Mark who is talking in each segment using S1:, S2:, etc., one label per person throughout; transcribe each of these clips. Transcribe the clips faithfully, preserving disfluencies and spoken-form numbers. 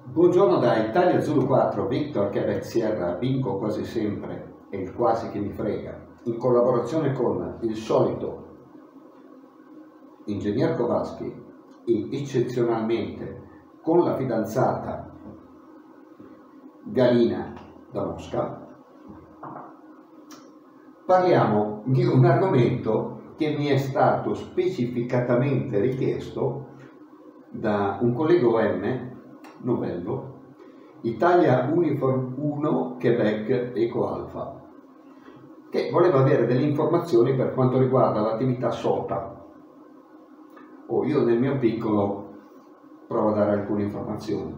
S1: Buongiorno da Italia Zulu quattro, Victor Quebec Sierra, vinco quasi sempre, è il quasi che mi frega, in collaborazione con il solito Ingegner Kowalski e eccezionalmente con la fidanzata Galina da Mosca, parliamo di un argomento che mi è stato specificatamente richiesto da un collega O M novello, Italia Uniform uno Quebec Eco Alpha, che voleva avere delle informazioni per quanto riguarda l'attività SOTA. Oh, io nel mio piccolo provo a dare alcune informazioni,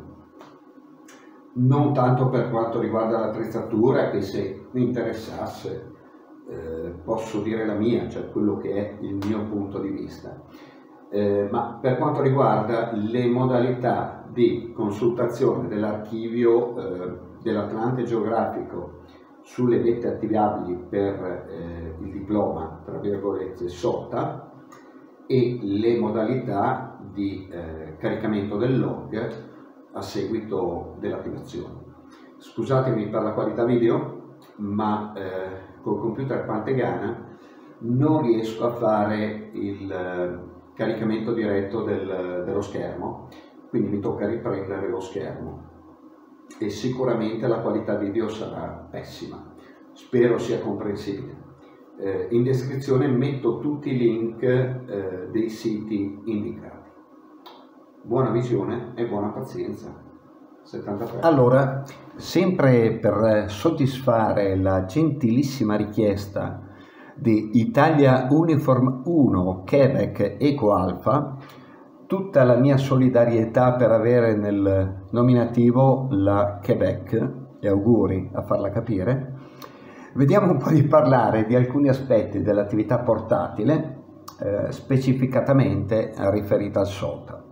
S1: non tanto per quanto riguarda l'attrezzatura, che se mi interessasse eh, posso dire la mia, cioè quello che è il mio punto di vista, eh, ma per quanto riguarda le modalità di consultazione dell'archivio eh, dell'Atlante geografico sulle vette attivabili per eh, il diploma, tra virgolette, SOTA, e le modalità di eh, caricamento del log a seguito dell'attivazione. Scusatemi per la qualità video, ma eh, col computer Pantegana non riesco a fare il eh, caricamento diretto del, dello schermo, quindi mi tocca riprendere lo schermo e sicuramente la qualità video sarà pessima. Spero sia comprensibile. Eh, in descrizione metto tutti i link eh, dei siti indicati. Buona visione e buona pazienza. settantatré.
S2: Allora, sempre per soddisfare la gentilissima richiesta di Italia Uniform uno Quebec Eco Alpha, tutta la mia solidarietà per avere nel nominativo la Quebec, e auguri a farla capire. Vediamo un po' di parlare di alcuni aspetti dell'attività portatile, eh, specificatamente riferita al SOTA.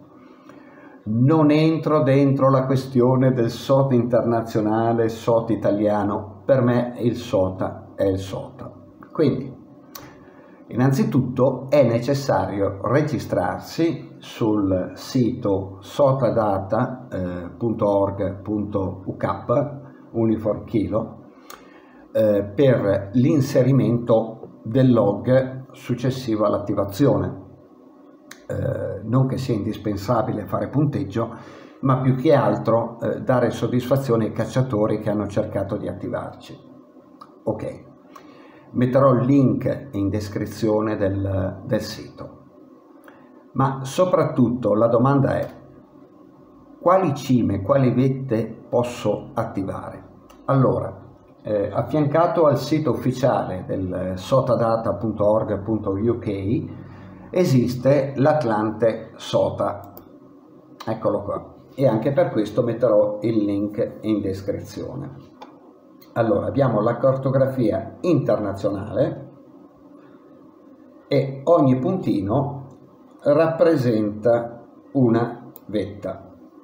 S2: Non entro dentro la questione del SOTA internazionale, SOTA italiano, per me il SOTA è il SOTA. Quindi, innanzitutto è necessario registrarsi sul sito sotadata punto org punto u k, Uniform Kilo, eh, per l'inserimento del log successivo all'attivazione. Eh, non che sia indispensabile fare punteggio, ma più che altro eh, dare soddisfazione ai cacciatori che hanno cercato di attivarci. Ok. Metterò il link in descrizione del, del sito. Ma soprattutto la domanda è: quali cime, quali vette posso attivare? Allora, eh, affiancato al sito ufficiale del sotadata punto org punto u k esiste l'Atlante SOTA. Eccolo qua. E anche per questo metterò il link in descrizione. Allora, abbiamo la cartografia internazionale e ogni puntino rappresenta una vetta.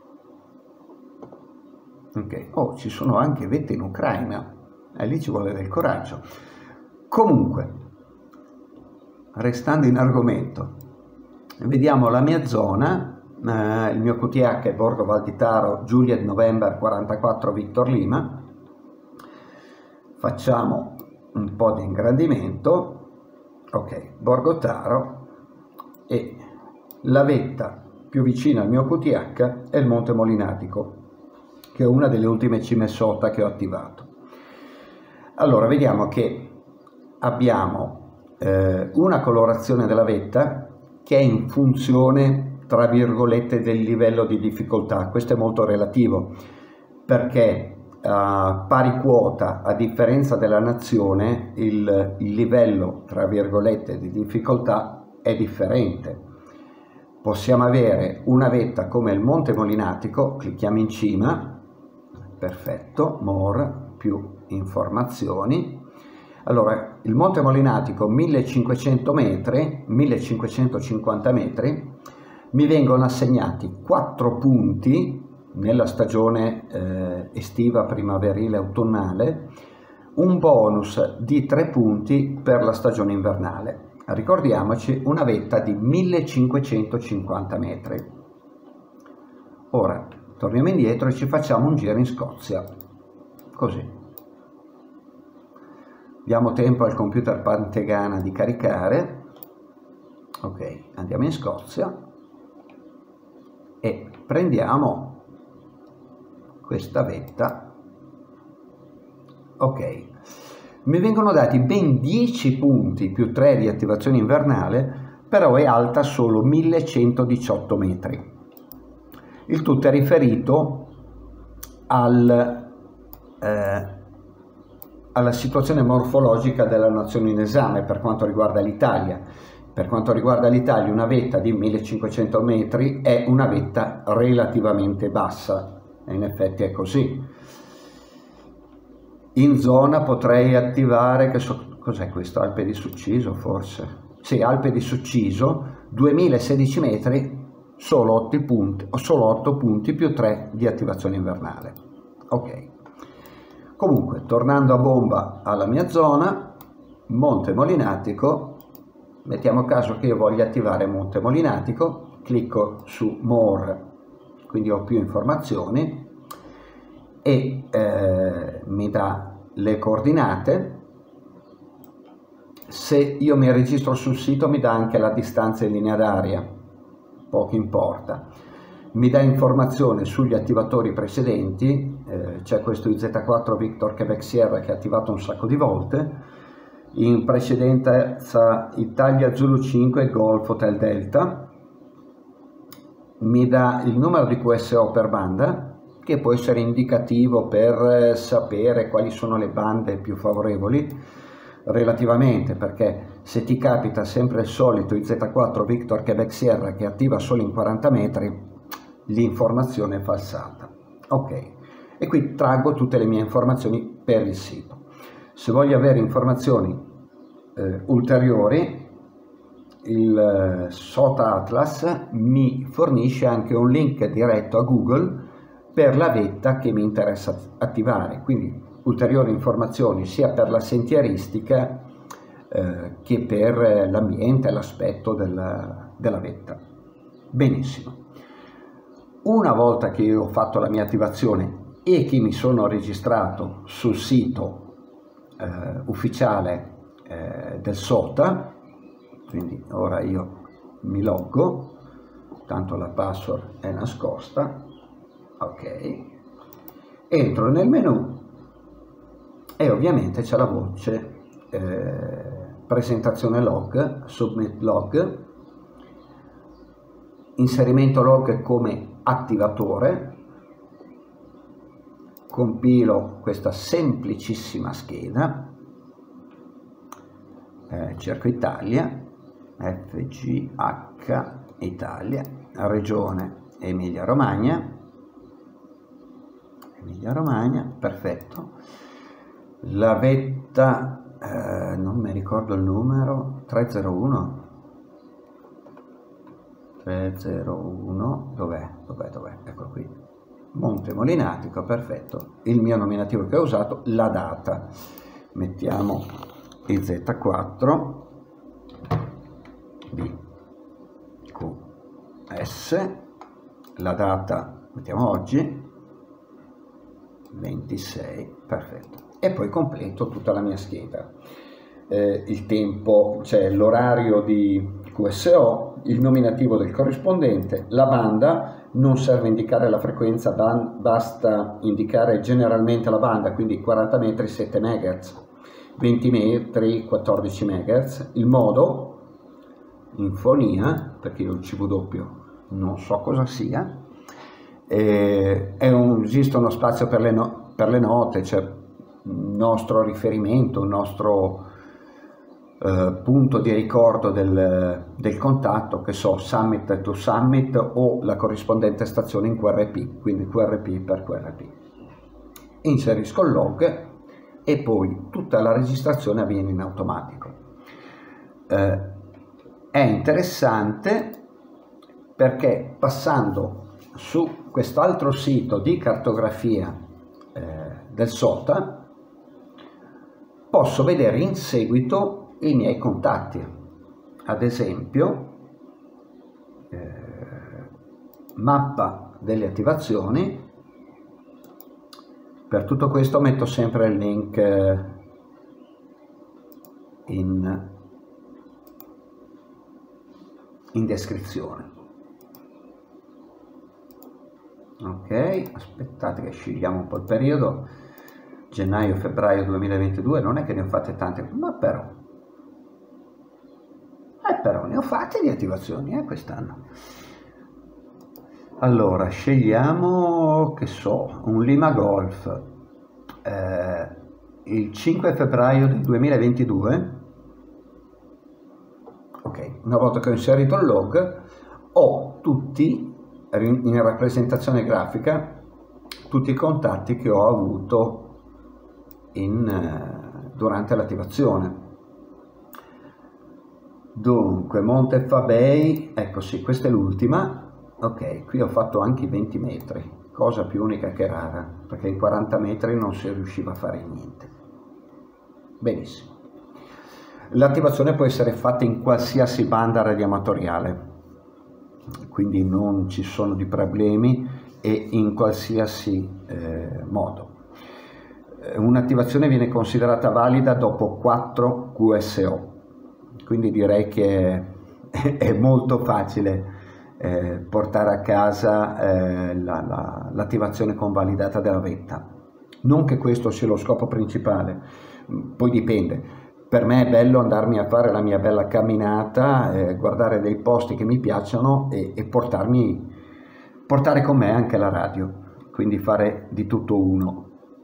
S2: Ok, oh, ci sono anche vette in Ucraina, e lì ci vuole del coraggio. Comunque, restando in argomento, vediamo la mia zona, eh, il mio Q T H è Borgo Valditaro, Juliet November quarantaquattro Victor Lima. Facciamo un po' di ingrandimento. Ok, Borgotaro, e la vetta più vicina al mio Q T H è il Monte Molinatico, che è una delle ultime cime SOTA che ho attivato. Allora, vediamo che abbiamo eh, una colorazione della vetta che è in funzione, tra virgolette, del livello di difficoltà. Questo è molto relativo, perché a pari quota, a differenza della nazione, il, il livello, tra virgolette, di difficoltà è differente. Possiamo avere una vetta come il Monte Molinatico, clicchiamo in cima, perfetto, more, più informazioni. Allora, il Monte Molinatico, millecinquecento metri, millecinquecentocinquanta metri, mi vengono assegnati quattro punti nella stagione eh, estiva, primaverile, autunnale, un bonus di tre punti per la stagione invernale. Ricordiamoci, una vetta di millecinquecentocinquanta metri. Ora, torniamo indietro e ci facciamo un giro in Scozia, così. Diamo tempo al computer Pantegana di caricare. Ok, andiamo in Scozia e prendiamo questa vetta. Ok, mi vengono dati ben dieci punti più tre di attivazione invernale, però è alta solo millecentodiciotto metri. Il tutto è riferito al, eh, alla situazione morfologica della nazione in esame per quanto riguarda l'Italia. Per quanto riguarda l'Italia, una vetta di millecinquecento metri è una vetta relativamente bassa, e in effetti è così. In zona potrei attivare, che so, cos'è questo? Alpe di Succiso forse? Sì, Alpe di Succiso, duemilasedici metri, solo otto punti, solo otto punti più tre di attivazione invernale. Ok. Comunque, tornando a bomba alla mia zona, Monte Molinatico, mettiamo caso che io voglia attivare Monte Molinatico, clicco su More, quindi ho più informazioni e eh, mi dà le coordinate. Se io mi registro sul sito mi dà anche la distanza in linea d'aria, poco importa. Mi dà informazioni sugli attivatori precedenti, eh, c'è questo I Z quattro Victor Quebec Sierra che è attivato un sacco di volte, in precedenza Italia Zulu cinque Golf Hotel Delta, mi dà il numero di Q S O per banda, che può essere indicativo per sapere quali sono le bande più favorevoli relativamente, perché se ti capita sempre il solito I Z quattro Victor Quebec Sierra che attiva solo in quaranta metri, l'informazione è falsata. Ok, e qui traggo tutte le mie informazioni per il sito. Se voglio avere informazioni eh, ulteriori, il eh, SOTA Atlas mi fornisce anche un link diretto a Google per la vetta che mi interessa attivare, quindi ulteriori informazioni sia per la sentieristica eh, che per l'ambiente e l'aspetto della, della vetta. Benissimo. Una volta che io ho fatto la mia attivazione e che mi sono registrato sul sito eh, ufficiale eh, del SOTA, quindi ora io mi loggo, tanto la password è nascosta, ok, entro nel menu e ovviamente c'è la voce eh, presentazione log, submit log, inserimento log come attivatore, compilo questa semplicissima scheda, eh, cerco Italia, F G H Italia, regione Emilia Romagna, Emilia Romagna, perfetto, la vetta, eh, non mi ricordo il numero, trecentouno, trecentouno, dov'è? Dov'è? Dov'è? Ecco qui, Monte Molinatico, perfetto, il mio nominativo che ho usato, la data, mettiamo I Z quattro B Q S, la data mettiamo oggi, ventisei, perfetto, e poi completo tutta la mia scheda, eh, il tempo, cioè l'orario di Q S O, il nominativo del corrispondente, la banda, non serve indicare la frequenza, basta indicare generalmente la banda, quindi quaranta metri sette megahertz, venti metri quattordici megahertz, il modo in fonia, perché io il C V W non so cosa sia, eh, è un, esiste uno spazio per le, no, per le note, c'è un nostro riferimento, un nostro eh, punto di ricordo del, del contatto, che so, summit to summit o la corrispondente stazione in Q R P, quindi Q R P per Q R P. Inserisco il log e poi tutta la registrazione avviene in automatico. Eh, è interessante perché passando su quest'altro sito di cartografia eh, del SOTA posso vedere in seguito i miei contatti, ad esempio eh, mappa delle attivazioni. Per tutto questo metto sempre il link in, in descrizione. Ok, aspettate che scegliamo un po' il periodo. Gennaio-febbraio duemilaventidue, non è che ne ho fatte tante, ma però, eh, però ne ho fatte di attivazioni eh, quest'anno. Allora, scegliamo, che so, un Lima Golf, eh, il cinque febbraio del duemilaventidue. Ok, una volta che ho inserito il log, ho tutti, in rappresentazione grafica, tutti i contatti che ho avuto in, eh, durante l'attivazione. Dunque, Monte Fabei, ecco sì, questa è l'ultima. Ok, qui ho fatto anche i venti metri, cosa più unica che rara, perché in quaranta metri non si riusciva a fare niente. Benissimo. L'attivazione può essere fatta in qualsiasi banda radioamatoriale, quindi non ci sono di problemi, e in qualsiasi eh, modo. Un'attivazione viene considerata valida dopo quattro Q S O, quindi direi che è, è molto facile eh, portare a casa eh, l'attivazione la, la, convalidata della vetta. Non che questo sia lo scopo principale, poi dipende. Per me è bello andarmi a fare la mia bella camminata, eh, guardare dei posti che mi piacciono e, e portarmi, portare con me anche la radio, quindi fare di tutto uno.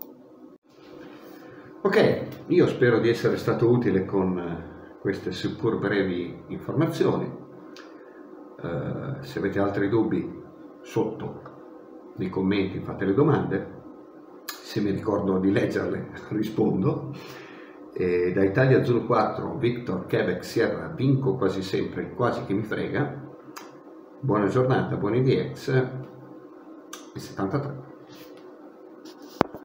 S2: Ok, io spero di essere stato utile con queste seppur brevi informazioni. Uh, se avete altri dubbi, sotto nei commenti fate le domande, se mi ricordo di leggerle rispondo. E da Italia Zulu quattro, Victor, Quebec, Sierra, vinco quasi sempre, quasi che mi frega. Buona giornata, buoni D X e settantatré.